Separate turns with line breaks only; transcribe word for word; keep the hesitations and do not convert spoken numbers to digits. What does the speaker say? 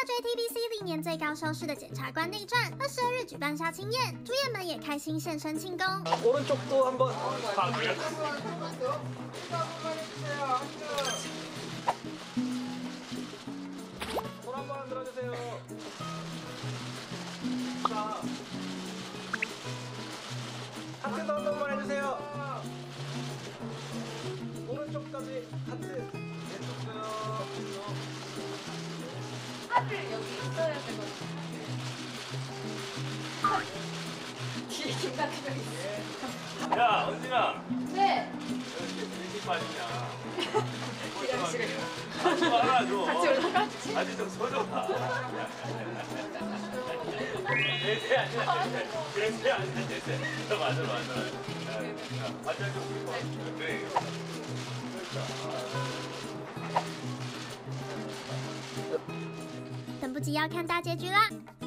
J T B C 历年最高收视的检察官内传，二十二日举办杀青宴，主演们也开心现身庆功。
오른쪽도 한번 봐. 손 한번 들어주세요. 자, 하트도 한 번만 해주세요. 오른쪽까지 하트. 왼쪽도요.
하트 여기 있어야 되거든요. 뒤에 김가트가 있어.
야, 은진아.
네.
왜 이렇게 일찍 빠지냐?
기다리시래요.
같이 와라, 좀.
같이 올라갔지.
아직 좀 서줘라. 대세 아니야, 대세. 대세 아니야, 대세. 맞아, 맞아. 반장 좀 풀고 와. 그래. 그러니까.
等不及要看大结局啦！